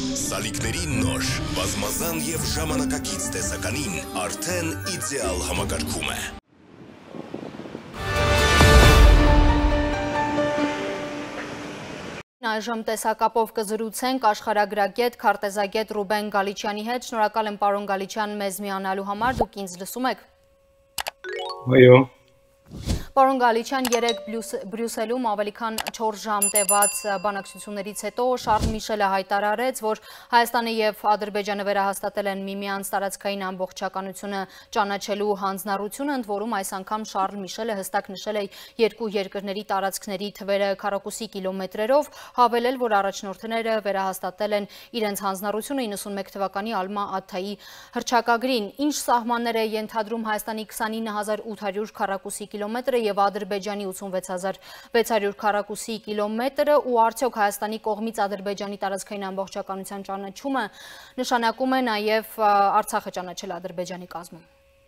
Սալիկների նոր, բազմազան և ժամանակակից տեսականին արդեն իդեալ համակարգում է։ Այժմ տեսակապով կզրուցենք աշխարհագրագետ, քարտեզագետ Ռուբեն Գալիչյանի հետ։ Շնորհակալ եմ պարոն Գալիչյան մեզ միանալու համար, դուք ինձ լսում եք։ Այո։ Պարոն Գալիչյան, երեկ Բրյուսելում ավելի քան 4 ժամ տևած բանակցություններից հետո Շարլ Միշելը հայտարարեց, որ Հայաստանը և Ադրբեջանը վերահաստատել են միմյանց տարածքային ամբողջականությունը ճանաչելու հանձնառությունը, ընդ որում այս անգամ Շարլ Միշելը հստակ նշել է երկու երկրների տարածքների թվերը քառակուսի կիլոմետրերով, հավելել, որ առաջնորդները վերահաստատել են իրենց հանձնառությունը 91 թվականի Ալմա Աթայի հռչակագրին։ Ինչ սահմաններ է ենթադրում Հայաստանի 29800 քառակուսի կիլոմետրը և Ադրբեջանի 86600 քառակուսի կիլոմետրը ու արդյոք Հայաստանի կողմից Ադրբեջանի տարածքային ամբողջականության ճանաչումը նշանակում է նաև Արցախը ճանաչել Ադրբեջանի կազմում։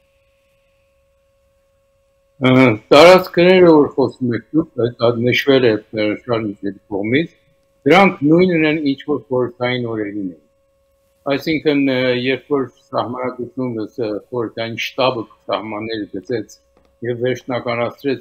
Տարածքները, որ խոսում եք դուք, նշվել է Շարլ Միշելի կողմից, դրանք նույնն են, ինչ որ խորհրդային օրերին են։ Այսինքն, երբ որ սահմանադրությունը խորհրդային շտաբը սահմանները գծեց և վերջնականացրեց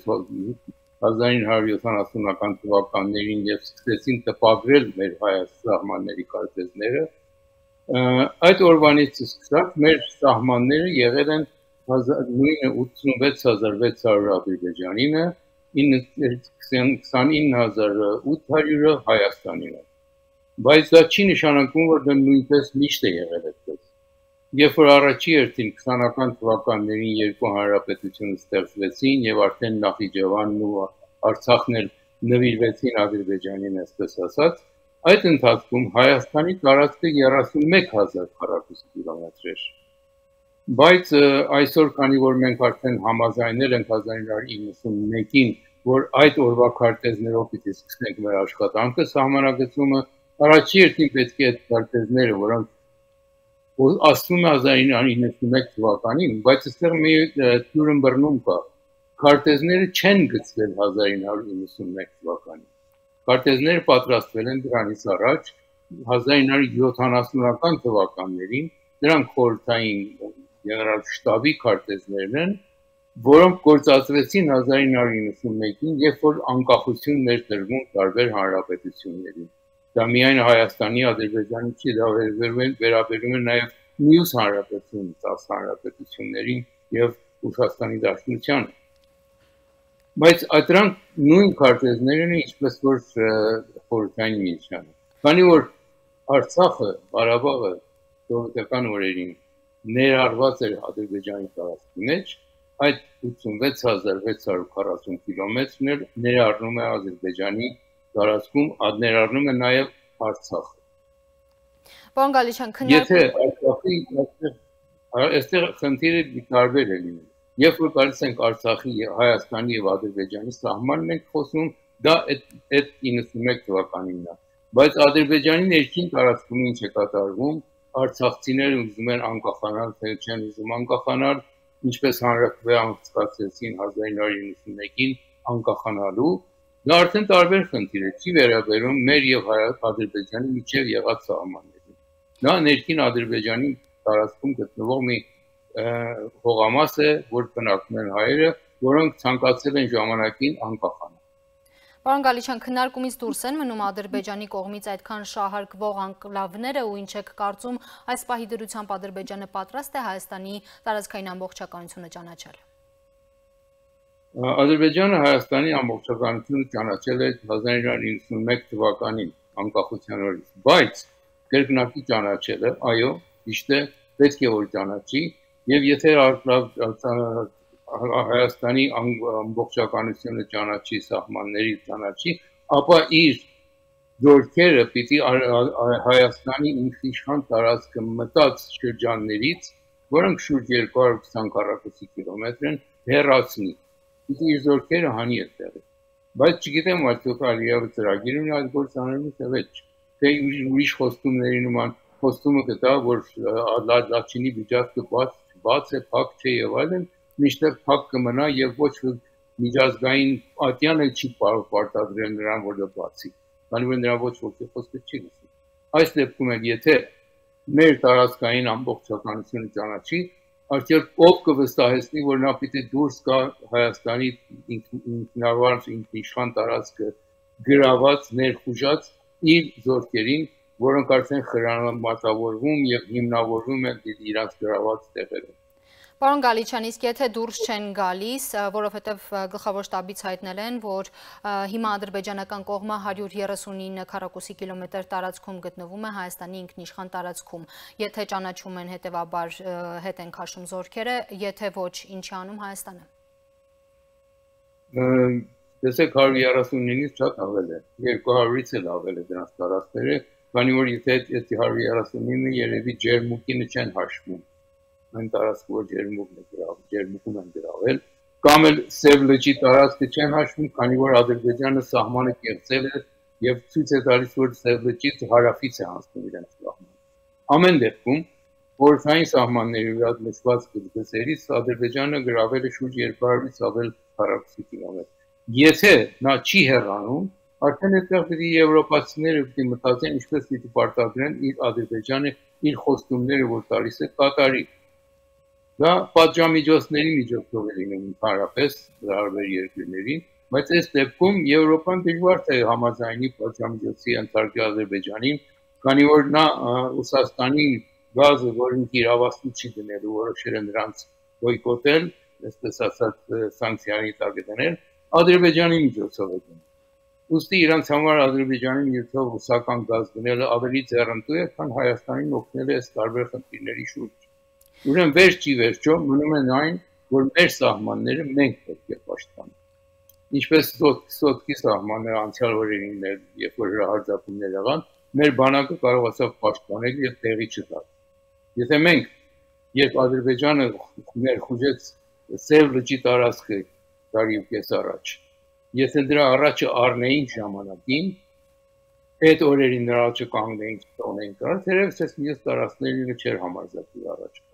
1970-ական թվականներին և սկսեցին տպագրել մեր հայաց սահմանների քարտեզները, այդ օրվանից սկսած մեր սահմանները եղել են նույնը 86600 Ադրբեջանինը, 29800-ը Հայաստանինը, բայց դա չի նշանակում, որ դա նույնպես միշտ է եղել այդպես։ Երբ որ առաջի հերթին 20-ական թվականներին երկու հանրապետություն ստեղծվեցին և արդեն Նախիջևանն ու Արցախն էլ նվիրվեցին Ադրբեջանին, այսպես ասած, այդ ընթացքում Հայաստանի տարածքը 31000 քառակուսի կիլոմետր էր։ Բայց այսօր, քանի որ մենք արդեն համաձայնել ենք 1991-ին, որ այդ օրվա քարտեզներով պիտի սկսենք մեր աշխատանքը, սահմանագծումը, առաջի հերթին պետք է այդ քարտեզները, որոնք ասում է 1991 թվականին, բայց այստեղ մի թյուրըմբռնում կա, քարտեզները չեն գծվել 1991 թվականին, քարտեզները պատրաստվել են դրանից առաջ 1970-ական թվականներին, դրանք խորհրդային գեներալ շտաբի քարտեզներն են, որոնք գործածվեցին 1991-ին, երբ որ անկախություն էր տրվում տարբեր հանրապետություններին։ Դա միայն Հայաստանի, Ադրբեջանի չի, դա վերաբերում է նաև մյուս հանրապետություն, 10 հանրապետություններին և Ռուսաստանի Դաշնությանը։ Բայց դրանք նույն քարտեզներն են, ինչպես որ խորհրդային միությանը։ Քանի որ Արցախը, Ղարաբաղը սովետական օրերին ներառված էր Ադրբեջանի տարածքի մեջ, այդ 86640 կիլոմետրն էլ ներառնում է Ադրբեջանի տարածքում, ներառնում է նաև Արցախը։ Պարոն Գալիչյան, Եթե Արցախի, այստեղ խնդիրը տարբեր է լինում։ Երբ որ գալիս ենք Արցախի, Հայաստանի և Ադրբեջանի սահմանն ենք խոսում, դա այդ 91 թվականինն է։ Բայց Ադրբեջանի ներքին տարածքում ինչ է կատարվում, արցախցիները ուզում են անկախանալ, թե չեն ուզում անկախանալ, ինչպես հանրաքվե անցկացրեցին 1991-ին անկախանալու, դա արդեն տարբեր խնդիր է, չի վերաբերում մեր և Ադրբեջանի միջև եղած սահմաններին։ Դա ներքին Ադրբեջանի տարածքում գտնվող մի հողամաս է, որ բնակվում են հայերը, որոնք ցանկացել են ժամանակին անկախանալ։ Պարոն Գալիչյան, քննարկումից դուրս են մնում Ադրբեջանի կողմից այդքան շահարկվող անկլավները ու ինչ եք կարծում, այս պահի դրությամբ Ադրբեջանը պատրաստ է Հայաստանի տարածքային ամբողջականությունը ճանաչել։ Ադրբեջանը Հայաստանի ամբողջականությունը ճանաչել է 1991 թվականին անկախության օրից, բայց կրկնակի ճանաչելը, այո, ճիշտ է, պետք է որ ճանաչի, եւ եթե Հայաստանի ամբողջականությունը ճանաչի, սահմանների ճանաչի, ապա իր ձեռքերը պիտի Հայաստանի ինքնիշխան տարածքը մտած շրջաններից, որոնք շուրջ 220 քառակուսի կիլոմետր են, հեռացնի։ Պիտի իր ձեռքերը հանի այդտեղից։ Բայց չգիտեմ, արդյոք Ալիևը ծրագիր ունի այդ գործանալու, թե ոչ։ Թե ուրիշ խոստումների նման խոստումը կտա, որ Լաչինի միջազգը բաց է, փակ չէ եւ այլն, միշտեղ փակ կմնա եւ ոչ միջազգային ատյան էլ չի կարող պարտադրել նրան, որ դա բացի, քանի որ նրա ոչ ոքի խոսքը չի լսի։ Այս դեպքում էլ եթե մեր տարածքային ամբողջականությունը ճանաչի, արդյոք ով կվստահեցնի, որ նա պիտի դուրս գա Հայաստանի ինքնավար ինքնիշխան տարածքը գրաված, ներխուժած իր զորքերին, որոնք արդեն խրանամատավորվում եւ հիմնավորվում են իրաց գրաված տեղերում։ Պարոն Գալիչյան, իսկ եթե դուրս չեն գալիս, որովհետև գլխավոր շտաբից հայտնել են, որ հիմա ադրբեջանական կողմը 139 քառակուսի կիլոմետր տարածքում գտնվում է Հայաստանի ինքնիշխան տարածքում, եթե ճանաչում են հետևաբար հետ են քաշում զորքերը, եթե ոչ, ինչի անում Հայաստանը։ Տեսեք 139-ից շատ ավել է, 200-ից էլ ավել է դրանց տարածքները, քանի որ եթե 139-ը երևի ջերմուկինը չեն հաշվում, այն տարածքը, որ ջերմուկում են գրավել, կամ էլ Սև լճի տարածքը չեն հաշվում, քանի որ Ադրբեջանը սահմանը կեղծել է եւ ցույց է տալիս, որ Սև լճից հարավից է անցնում իրենց սահմանը։ Ամեն դեպքում, խորհրդային սահմանների վրա նշված գծերից Ադրբեջանը գրավել է շուրջ 200-ից ավել քառակուսի կիլոմետր։ Եթե նա չի հեռանում, արդեն այդտեղ պիտի եվրոպացիները պիտի մտածեն, ինչպես պիտի պարտադրեն իր Ադրբեջանը իր խոստումները, որ տալիս է Կատարի։ Դա պատժամիջոցների միջոցով է լինում ընդհանրապես հարաբեր երկրներին, բայց այս դեպքում Եվրոպան դժվար թե համաձայնի պատժամիջոցի ընդարձի Ադրբեջանին, քանի որ նա Ռուսաստանի գազը, որին իրավասու չի դնելու, որոշել է նրանց բոյկոտել, այսպես ասած սանկցիաների տակ դնել, Ադրբեջանի միջոցով է դնում։ Ուստի իրանց համար Ադրբեջանի միջոցով ռուսական գազ դնելը ավելի ձեռնտու է, քան Հայաստանին օգնել է այս տարբեր խնդիրների շուրջ։ Ուրեմն վերջ ի վերջո մնում են այն, որ մեր սահմանները մենք պետք է պաշտպանենք։ Ինչպես սոտքի սահմանները անցյալ օրերին, երբ որ հրահարձակումներ եղան, մեր բանակը կարողացավ պաշտպանել եւ տեղի չտալ։ Եթե մենք, երբ Ադրբեջանը ներխուժեց Սև լճի տարածքը տարի ու կես առաջ, եթե դրա առաջը առնեին ժամանակին, այդ օրերին նրա առաջը կանգնեին, տոնեին կարած, երևս այս մյուս տարածքները չէր համարձակվի առաջ։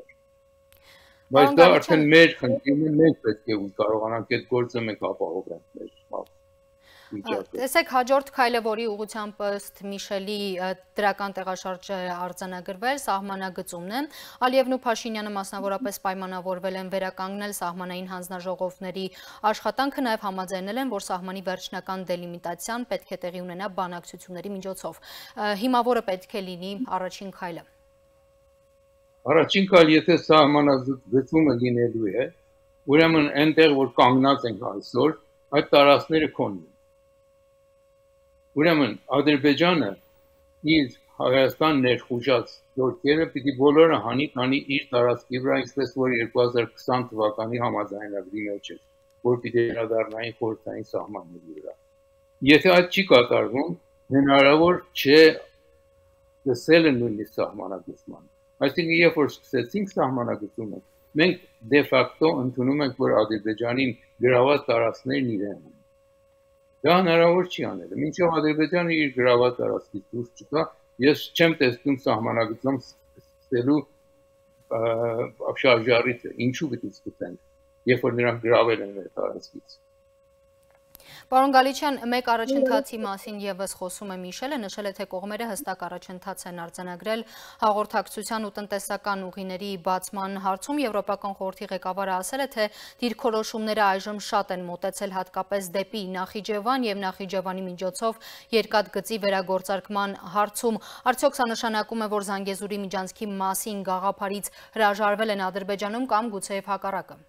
Բայց դա արդեն մեր խնդիրն է, մենք պետք է կարողանանք այդ գործը մենք ապահովենք մեր վիճակը։ Տեսեք, հաջորդ քայլը, որի ուղղությամբ ըստ Միշելի դրական տեղաշարժ է արձանագրվել, սահմանագծումն է։ Ալիևն ու Փաշինյանը մասնավորապես պայմանավորվել են վերականգնել սահմանային հանձնաժողովների աշխատանքը, նաև համաձայնել են, որ սահմանի վերջնական դելիմիտացիան պետք է տեղի ունենա բանակցությունների միջոցով։ Հիմա որը պետք է լինի առաջին քայլը։ Առաջին քայլ, եթե սահմանագծումը լինելու է, ուրեմն այնտեղ, որ կանգնած ենք այսօր, այդ տարածքները քոնն են։ Ուրեմն Ադրբեջանը իր Հայաստան ներխուժած զորքերը պիտի բոլորը հանի իր տարածքի վրա, ինչպես որ 2020 թվականի համաձայնագրի մեջ է, որ պիտի վերադառնային խորհրդային սահմանների վրա։ Եթե այդ չի կատարվում, հնարավոր չէ լսել նույնիսկ սահմանագծման։ Այսինքն, երբ որ սկսեցինք սահմանագծումը, մենք դե ֆակտո ընդունում ենք, որ Ադրբեջանին գրաված տարածքներն իրեն են։ Դա հնարավոր չի անել։ Մինչև Ադրբեջանը իր գրաված տարածքից դուրս չգա, ես չեմ տեսնում սահմանագծում սկսելու շարժառիթը, ինչու պիտի սկսենք, երբ որ նրանք գրավել են մեր տարածքից։ Պարոն Գալիչյան, մեկ առաջընթացի մասին ևս խոսում է Միշելը, նշել է, թե կողմերը հստակ առաջընթաց են արձանագրել հաղորդակցության ու տնտեսական ուղիների բացման հարցում։ Եվրոպական խորհրդի ղեկավարը ասել է, թե դիրքորոշումները այժմ շատ են մոտեցել հատկապես դեպի Նախիջևան եւ Նախիջևանի միջոցով երկաթգծի վերագործարկման հարցում։ Արդյոք սա նշանակում է, որ Զանգեզուրի միջանցքի մասին գաղափարից հրաժարվել են Ադրբեջանում կամ գուցեև հակառակը։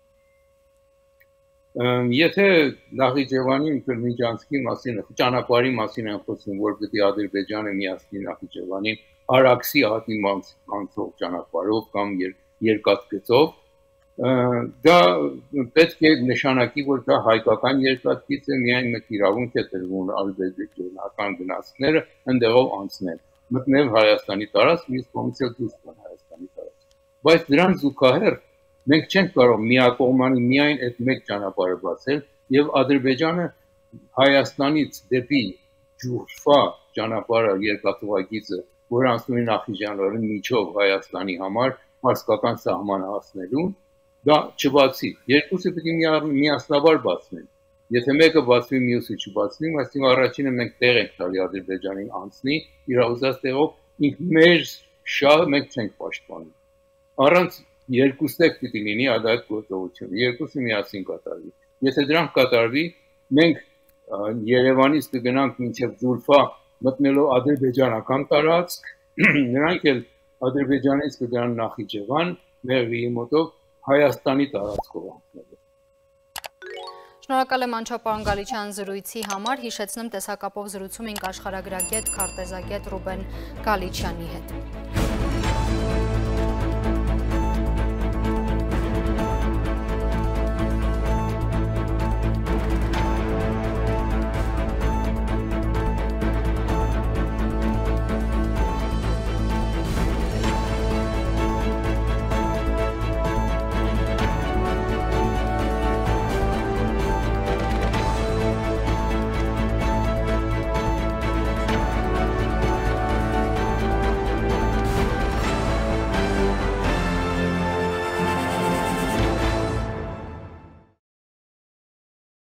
Եթե Նախիջևանի միջանցքի մասին, ճանապարհի մասին են խոսում, որ պիտի Ադրբեջանը միացնի Նախիջևանին Արաքսի ահտի անցող ճանապարհով կամ երկաթգծով, դա պետք է նշանակի, որ դա հայկական երկաթգիծ է, միայն մեկ իրավունք է տրվում ադրբեջանական գնացքները ընդեղով անցնել, մտնել Հայաստանի տարածք, մյուս կողմից էլ դուրս գան Հայաստանի տարածք։ Բայց դրան զուգահեռ մենք չենք կարող միակողմանի միայն այդ մեկ ճանապարհը բացել եւ Ադրբեջանը Հայաստանից դեպի Ջուֆա ճանապարհը երկաթուղագիծը, որ անցնում է Նախիջևանի միջով Հայաստանի համար մարզկական սահմանը հասնելու, դա չբացի։ Երկուսը պիտի միասնաբար բացվեն։ Եթե մեկը բացվի, մյուսը չբացվի, այսինքն առաջինը մենք տեղ ենք տալի Ադրբեջանին անցնի, իր ուզած տեղով, ինք մեր շահը մենք չենք պաշտպանում։ Առանց երկուստեք պիտի լինի այդ գործողությունը, երկուսը միասին կատարվի։ Եթե դրանք կատարվի, մենք Երևանից կգնանք մինչև Զուլֆա մտնելով ադրբեջանական տարածք, նրանք էլ Ադրբեջանից կգնան Նախիջևան, Մեղրիի մոտով Հայաստանի տարածքով անցնելով։ Շնորհակալ եմ Անչափ Գալիչյան զրույցի համար, հիշեցնեմ տեսակապով զրուցում ենք աշխարհագրագետ, քարտեզագետ Ռուբեն Գալիչյանի հետ։